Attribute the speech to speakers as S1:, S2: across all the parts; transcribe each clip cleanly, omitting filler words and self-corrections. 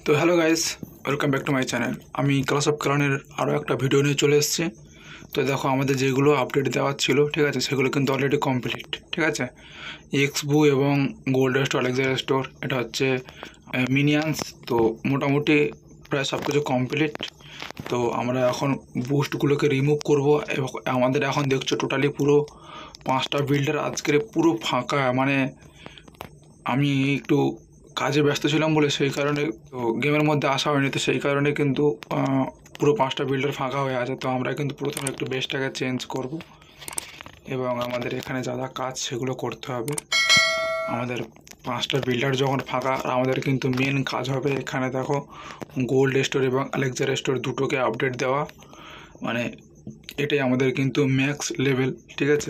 S1: তো hello guys, welcome back to my channel. আমি clash of ক্লানের আরও একটা ভিডিও নিয়ে চলে এসেছি। তো দেখো, আমাদের যেগুলো আপডেট দেওয়ার ছিল, ঠিক আছে, সেগুলো কিন্তু অলরেডি কমপ্লিট। ঠিক আছে, এক্সবু এবং গোল্ড স্টোর, আলেক্সান্ডার স্টোর, এটা হচ্ছে মিনিয়ান্স। তো মোটামুটি প্রায় সব কিছু কমপ্লিট। তো আমরা এখন বুস্টগুলোকে রিমুভ করব এবং আমাদের এখন দেখছো টোটালি পুরো 5টা বিল্ডার আজকের পুরো ফাঁকা। মানে আমি একটু কাজে ব্যস্ত ছিলাম বলে সেই কারণে তো গেমের মধ্যে আসা হয়নি। তো সেই কারণে কিন্তু পুরো 5টা বিল্ডার ফাঁকা হয়ে আছে। তো আমরা কিন্তু প্রথমে একটু বেসটাকে চেঞ্জ করব এবং আমাদের এখানে যা যা কাজ সেগুলো করতে হবে। আমাদের 5টা বিল্ডার যখন ফাঁকা, আমাদের কিন্তু মেন কাজ হবে এখানে দেখো গোল্ড স্টোর এবং আলেক্সান্ডার স্টোর দুটোকে আপডেট দেওয়া। মানে এটাই আমাদের কিন্তু ম্যাক্স লেভেল। ঠিক আছে,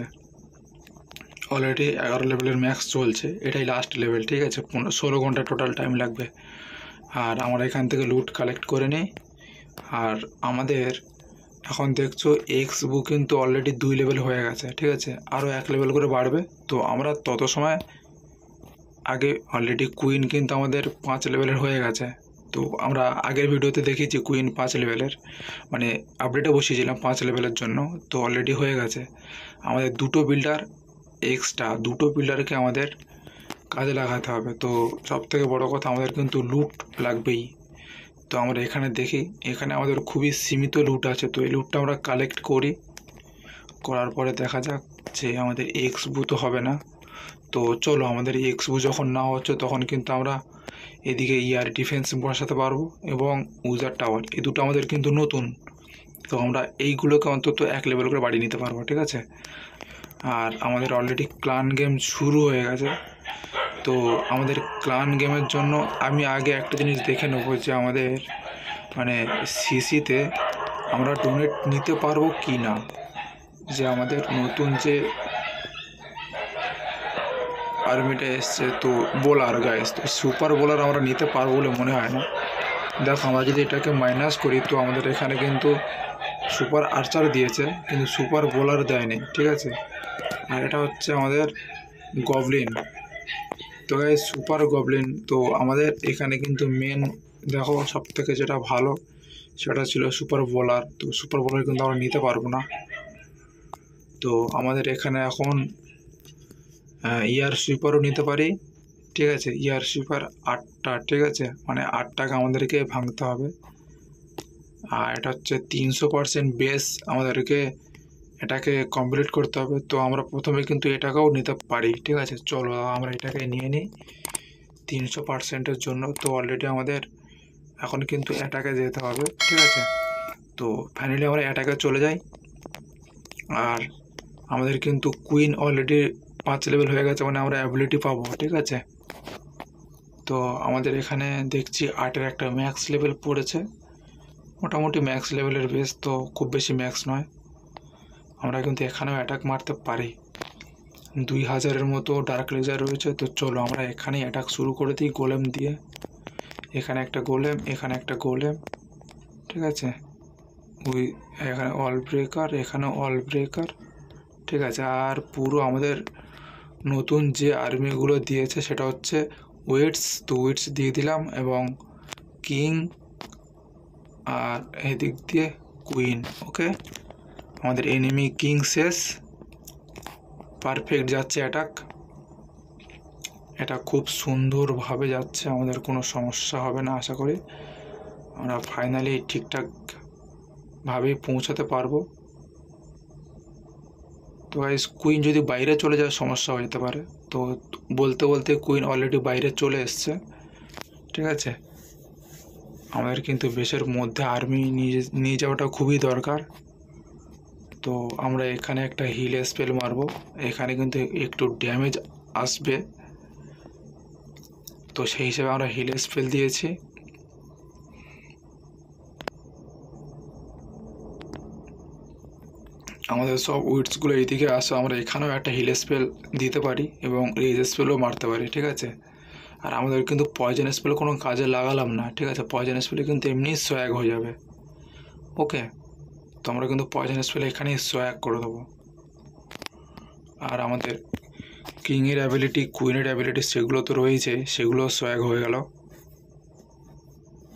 S1: অলরেডি 11 লেভেলের ম্যাক্স চলছে, এটাই লাস্ট লেভেল। ঠিক আছে, 16 ঘন্টা টোটাল টাইম লাগবে। আর আমরা এখান থেকে লুট কালেক্ট করে নিই। আর আমাদের এখন দেখছো এক্সবু কিন্তু অলরেডি 2 লেভেল হয়ে গেছে। ঠিক আছে, আরও 1 লেভেল করে বাড়বে। তো আমরা তত সময় আগে অলরেডি কুইন কিন্তু আমাদের 5 লেভেলের হয়ে গেছে। তো আমরা আগের ভিডিওতে দেখিয়েছি কুইন 5 লেভেলের, মানে আপডেটে বসিয়েছিলাম 5 লেভেলের জন্য। তো অলরেডি হয়ে গেছে। আমাদের দুটো বিল্ডার এক্সট্রা, দুটো বিল্ডারকে আমাদের কাজে লাগাতে হবে। তো সবথেকে বড় কথা, আমাদের কিন্তু লুট লাগবেই। তো আমরা এখানে দেখি, এখানে আমাদের খুবই সীমিত লুট আছে। তো এই লুটটা আমরা কালেক্ট করি, করার পরে দেখা যাক যে আমাদের এক্সবু তো হবে না। তো চলো, আমাদের এক্সবু যখন না হচ্ছে তখন কিন্তু আমরা এদিকে ইয়ার ডিফেন্স বসাতে পারবো এবং উজার টাওয়ার, এই দুটো আমাদের কিন্তু নতুন। তো আমরা এইগুলোকে অন্তত 1 লেভেল করে বাড়িয়ে নিতে পারবো। ঠিক আছে, আর আমাদের অলরেডি ক্লান গেম শুরু হয়ে গেছে। তো আমাদের ক্লান গেমের জন্য আমি আগে একটা জিনিস দেখে নেবো যে আমাদের মানে সিসিতে আমরা ডোনেট নিতে পারবো কি না। যে আমাদের নতুন যে আর্মিটা এসছে, তো বোলার গাইস, তো সুপার বোলার আমরা নিতে পারবো বলে মনে হয় না। দেখো, আমরা যদি এটাকে মাইনাস করি তো আমাদের এখানে কিন্তু সুপার আর্চার দিয়েছে, কিন্তু সুপার বোলার দেয়নি। ঠিক আছে, আর এটা হচ্ছে আমাদের গবলিন। তো গাইস, সুপার গবলিন। তো আমাদের এখানে কিন্তু মেন দেখো সব থেকে যেটা ভালো সেটা ছিল সুপার বোলার। তো সুপার বোলার কিন্তু আমরা নিতে পারবো না। তো আমাদের এখানে এখন ইয়ার সুইপারও নিতে পারি। ঠিক আছে, ইয়ার সুইপার 8টা। ঠিক আছে, মানে 8টাকে আমাদেরকে ভাঙতে হবে। আর এটা হচ্ছে 300% বেস, আমাদেরকে এটাকে কমপ্লিট করতে হবে। তো আমরা প্রথমে কিন্তু এটাকেও নিতে পারি। ঠিক আছে, চলো আমরা এটাকে নিয়ে নিই 300%-এর জন্য। তো অলরেডি আমাদের এখন কিন্তু অ্যাটাকে যেতে হবে। ঠিক আছে, তো ফাইনালি আমরা অ্যাটাকে চলে যাই। আর আমাদের কিন্তু কুইন অলরেডি 5 লেভেল হয়ে গেছে, মানে আমরা অ্যাবিলিটি পাবো। ঠিক আছে, তো আমাদের এখানে দেখছি 8-এর একটা ম্যাক্স লেভেল পড়েছে, মোটামুটি ম্যাক্স লেভেলের বেস, তো খুব বেশি ম্যাক্স নয়। আমরা কিন্তু এখানেও অ্যাটাক মারতে পারি। 2000-এর মতো ডার্ক লেজার রয়েছে। তো চলো আমরা এখানেই অ্যাটাক শুরু করে দিই গোলেম দিয়ে। এখানে একটা গোলেম, এখানে একটা গোলেম। ঠিক আছে, ওই এখানে অল ব্রেকার, এখানে অল ব্রেকার। ঠিক আছে, আর পুরো আমাদের নতুন যে আর্মিগুলো দিয়েছে সেটা হচ্ছে ওয়েটস। তো ওয়েটস দিয়ে দিলাম এবং কিং, আর এদিক দিয়ে কুইন। ওকে, আমাদের এনিমি কিং শেষ। পারফেক্ট যাচ্ছে অ্যাটাক, এটা খুব সুন্দরভাবে যাচ্ছে, আমাদের কোনো সমস্যা হবে না আশা করি। আমরা ফাইনালি ঠিকঠাকভাবেই পৌঁছাতে পারবো। তো গাইস, কুইন যদি বাইরে চলে যায় সমস্যা হয়ে যেতে পারে। তো বলতে বলতে কুইন অলরেডি বাইরে চলে এসছে। ঠিক আছে, আমাদের কিন্তু বেশের মধ্যে আর্মি নিয়ে যাওয়াটা খুবই দরকার। তো আমরা এখানে একটা হিল স্পেল মারবো, এখানে কিন্তু একটু ড্যামেজ আসবে। তো সেই হিসেবে আমরা হিল স্পেল দিয়েছি। আমাদের সব উইডসগুলো এইদিকে আসে, আমরা এখানেও একটা হিল স্পেল দিতে পারি এবং রেজ স্পেলও মারতে পারি। ঠিক আছে, আর আমাদের কিন্তু পয়জন স্পেল কোনো কাজে লাগালাম না। ঠিক আছে, পয়জন স্পেলে কিন্তু এমনি সোয়াগ হয়ে যাবে। ওকে, তো আমরা কিন্তু পয়জন স্পেল এখানেই সোয়াগ করে দেবো। আর আমাদের কিংয়ের অ্যাবিলিটি, কুইনের অ্যাবিলিটি সেগুলো তো রয়েছে, সেগুলো সোয়াগ হয়ে গেল।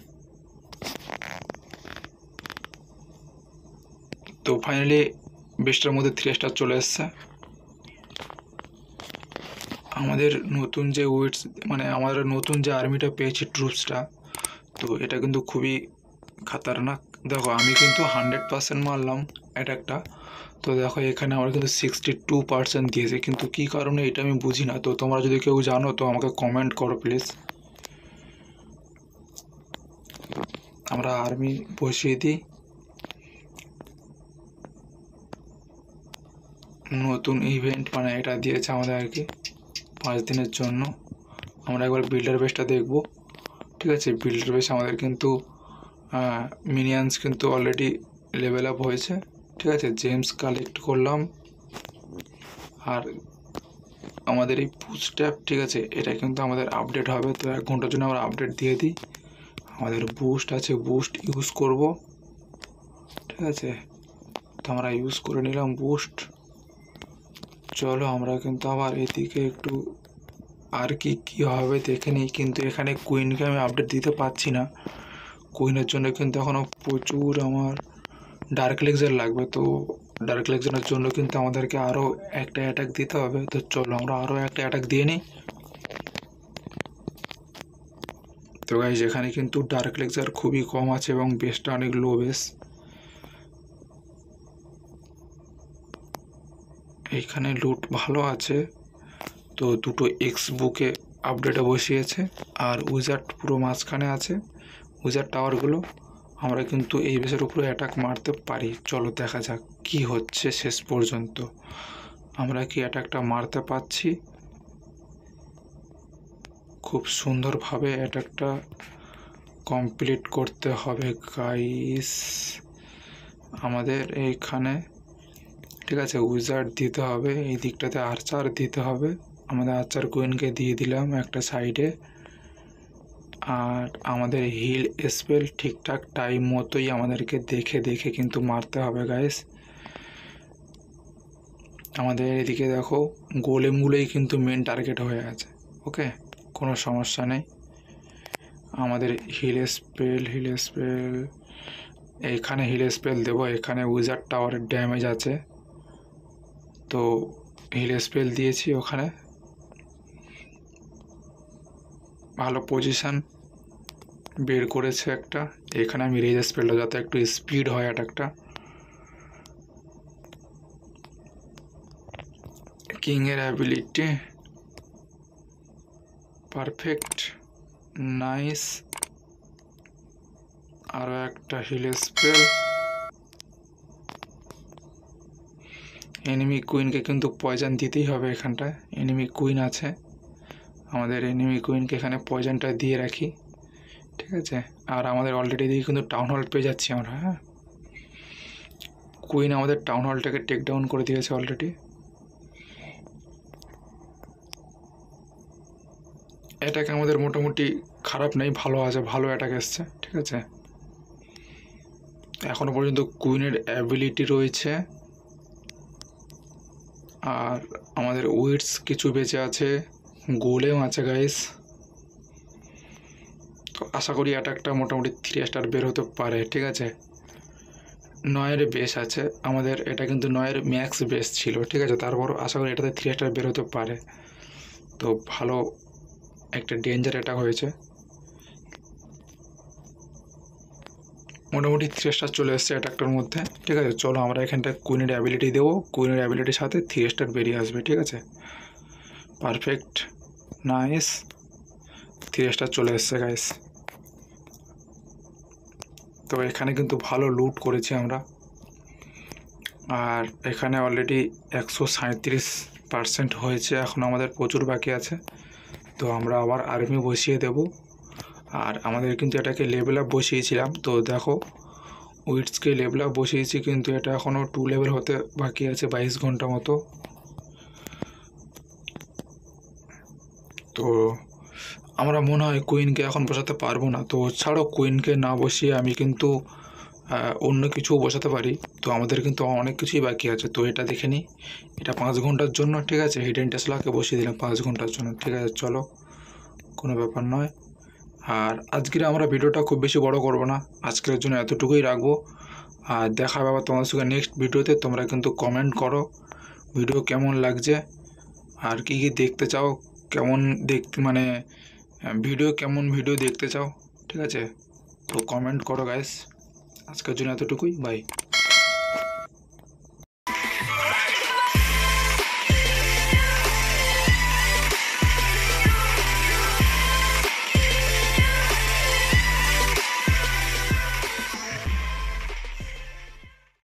S1: তো ফাইনালি 20টার মধ্যে 3 স্টার চলে এসছে। আমাদের নতুন যে উইটস মানে আমাদের নতুন যে আর্মিটা পেয়েছি ট্রুপসটা, তো এটা কিন্তু খুবই খাতারনাক। দেখো আমি কিন্তু 100% মারলাম অ্যাটাকটা, তো দেখো এখানে আমরা কিন্তু 62% দিয়েছে, কিন্তু কী কারণে এটা আমি বুঝি না। তো তোমরা যদি কেউ জানো তো আমাকে কমেন্ট করো প্লিজ। আমরা আর্মি বসিয়ে দিই। নতুন ইভেন্ট মানে এটা দিয়েছে আমাদের আর কি 5 দিনের জন্য। আমরা একবার বিল্ডার বেসটা দেখব, ঠিক আছে। বিল্ডার বেস আমাদের কিন্তু মিনিয়ান্স কিন্তু অলরেডি লেভেল আপ হয়েছে, ঠিক আছে। জেমস কালেক্ট করলাম। আর আমাদের এই বুস্টঅ্যাপ, ঠিক আছে, এটা কিন্তু আমাদের আপডেট হবে। তো 1 ঘন্টার জন্য আমরা আপডেট দিয়ে দিই। আমাদের বুস্ট আছে, বুস্ট ইউজ করব, ঠিক আছে। তো আমরা ইউজ করে নিলাম বুস্ট। চলো আমরা কিন্তু আবার এদিকে একটু আর কি হবে দেখে নিই। কিন্তু এখানে কুইনকে আমি আপডেট দিতে পারছি না। কুইনের জন্য কিন্তু এখনও প্রচুর আমার ডার্ক লেক্সার লাগবে। তো ডার্ক লেক্সারের জন্য কিন্তু আমাদেরকে আরও একটা অ্যাটাক দিতে হবে। তো চলো আমরা আরও একটা অ্যাটাক দিয়ে নিই। তো গাইজ এখানে কিন্তু ডার্ক লেক্সার খুবই কম আছে এবং বেসটা অনেক লো বেস। এইখানে লুট ভালো আছে। তো দুটো এক্স বুকে আপডেটে বসিয়েছে, আর উইজার্ড পুরো মাঝখানে আছে। উইজার্ড টাওয়ারগুলো আমরা কিন্তু এই বেসের উপরে অ্যাটাক মারতে পারি। চলো দেখা যাক কি হচ্ছে শেষ পর্যন্ত। আমরা কি অ্যাটাকটা মারতে পারছি? খুব সুন্দরভাবে অ্যাটাকটা কমপ্লিট করতে হবে গাইস আমাদের এইখানে, ঠিক আছে। উইজার্ড দিতে হবে, এই দিকটাতে আর্চার দিতে হবে। আমাদের আর্চার কুইনকে দিয়ে দিলাম একটা সাইডে। আর আমাদের হিল স্পেল ঠিকঠাক টাইম মতোই আমাদেরকে দেখে দেখে কিন্তু মারতে হবে গাইস। আমাদের এদিকে দেখো গোলেমগুলোই কিন্তু মেন টার্গেট হয়ে আছে। ওকে, কোনো সমস্যা নেই। আমাদের হিল স্পেল এইখানে হিল স্পেল দেবো। এখানে উইজার্ড টাওয়ারের ড্যামেজ আছে, তো হিল স্পেল দিয়েছি। ওখানে ভালো পজিশান বের করেছে একটা। এখানে আমি রেজ স্পেলটা যাতে একটু স্পিড হয় অ্যাটাকটা। কিংয়ের অ্যাবিলিটি পারফেক্ট, নাইস। আরও একটা হিল স্পেল। এনিমি কুইনকে কিন্তু পয়জন দিতেই হবে এখানটায়। এনিমি কুইন আছে, আমাদের এনিমি কুইনকে এখানে পয়জনটা দিয়ে রাখি, ঠিক আছে। আর আমাদের অলরেডি দিকে কিন্তু টাউন হল পেয়ে যাচ্ছি আমরা। হ্যাঁ, কুইন আমাদের টাউন হলটাকে টেক ডাউন করে দিয়েছে অলরেডি। অ্যাটাক আমাদের মোটামুটি খারাপ নেই, ভালো আছে, ভালো অ্যাটাক এসছে, ঠিক আছে। এখনও পর্যন্ত কুইনের অ্যাবিলিটি রয়েছে। আর আমাদের উইটস কিছু বেঁচে আছে, গোলেম আছে গাইস। তো আশা করি অ্যাটাকটা মোটামুটি 3 স্টার বের হতে পারে, ঠিক আছে। 9-এর বেস আছে আমাদের, এটা কিন্তু 9-এর ম্যাক্স বেস ছিল, ঠিক আছে। তারপর আশা করি এটাতে 3 স্টার বের হতে পারে। তো ভালো একটা ডেঞ্জার অ্যাটাক হয়েছে, মোটামুটি 3 স্টার চলে এসছে অ্যাটাকটার মধ্যে, ঠিক আছে। চলো আমরা এখানটা কুইনের অ্যাবিলিটি দেবো। কুইনের অ্যাবিলিটির সাথে 3 স্টার বেরিয়ে আসবে, ঠিক আছে। পারফেক্ট, নাইস, 3 স্টার চলে এসছে গাইস। তো এখানে কিন্তু ভালো লুট করেছি আমরা। আর এখানে অলরেডি 137% হয়েছে, এখন আমাদের প্রচুর বাকি আছে। তো আমরা আবার আর্মি বসিয়ে দেব। আর আমাদের কিন্তু এটাকে লেভেল আপ বসিয়েছিলাম। তো দেখো উইটসকে লেভেল আপ বসিয়েছি, কিন্তু এটা এখনও 2 লেভেল হতে বাকি আছে, 22 ঘন্টা মতো। তো আমরা মনে হয় কুইনকে এখন বসাতে পারবো না। তো ছাড়ো, কুইনকে না বসিয়ে আমি কিন্তু অন্য কিছু বসাতে পারি। তো আমাদের কিন্তু অনেক কিছুই বাকি আছে। তো এটা দেখে নিই, এটা 5 ঘন্টার জন্য, ঠিক আছে। হিডেন টেসলাকে বসিয়ে দিলাম 5 ঘন্টার জন্য, ঠিক আছে। চলো, কোনো ব্যাপার নয়। আর আজকের আমরা ভিডিওটা খুব বেশি বড় করব না, আজকের জন্য এতটুকুই রাখবো।
S2: আর দেখা হবে আবার তোমাদের সঙ্গে নেক্সট ভিডিওতে। তোমরা কিন্তু কমেন্ট করো ভিডিও কেমন লাগছে আর কী কী দেখতে চাও, কেমন দেখতে মানে কেমন ভিডিও দেখতে চাও, ঠিক আছে? তো কমেন্ট করো গাইস। আজকের জন্য এতটুকুই, বাই।